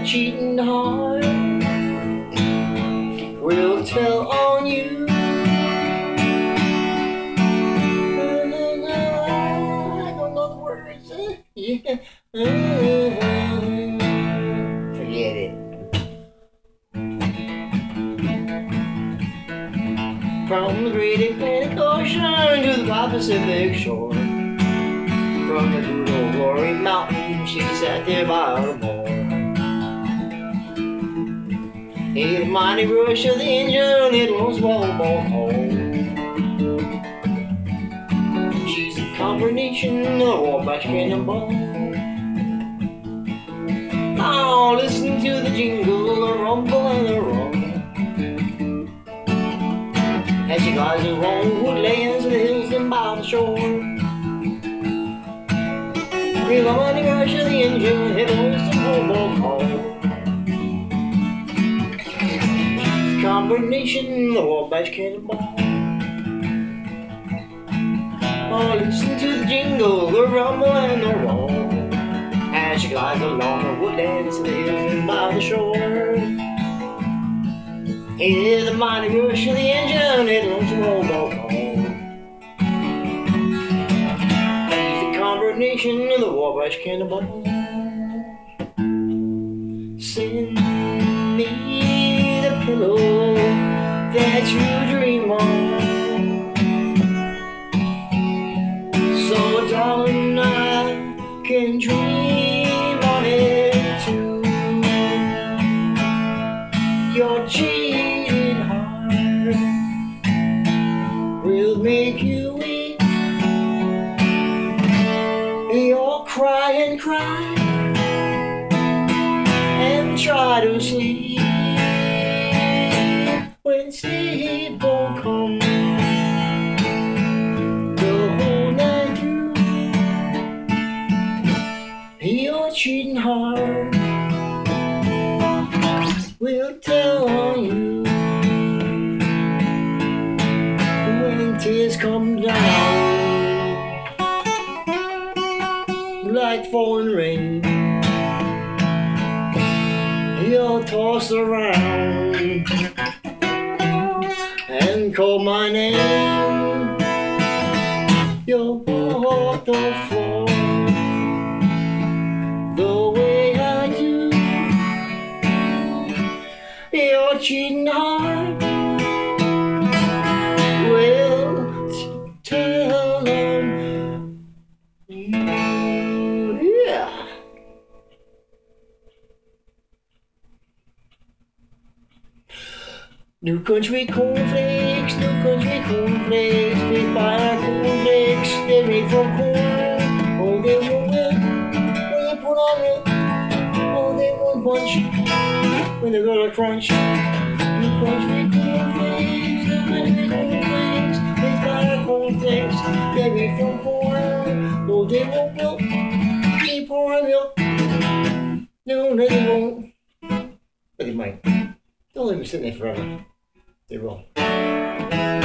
your cheating heart will tell on you. I don't know the words. Yeah. Forget it. From the great Atlantic Ocean to the Pacific shore, from the good old glory mountain, she sat there by her moor. Hear the mighty rush of the engine, it won't swallow both whole. She's a combination of a Wabash cannonball. Oh, listen to the jingle, the rumble and the roll, as she glides along the woodlands, the hills and by the shore. Feel the mighty rush of the engine, it won't swallow both whole. Combination, the Wabash cannonball. Oh, listen to the jingle, the rumble and the roll, as she glides along the woodlands, the hills and by the shore. Hear the mighty rush of the engine, it wants to roll back home. He's the combination of the Wabash cannonball. Send me the pillow that you dream on, so darling I can dream on it too. Your cheating heart will make you weep. You'll cry and cry and try to sleep. When sleep won't come the whole night through, your cheating heart will tell on you. When tears come down like falling rain, you'll toss around and call my name. You'll walk the floor the way I do. Your cheating heart will tell on you. Yeah. New country cornflakes, new country cornflakes, made by our cornflakes, they're made from corn. Oh, they won't win when you put on milk. Oh, they won't punch when they're gonna crunch. New country cornflakes, new country cornflakes, made by our cornflakes, they're made from corn. Oh, they won't milk, they pour on milk. No, they won't. But they might. Don't leave them sitting there forever. They will.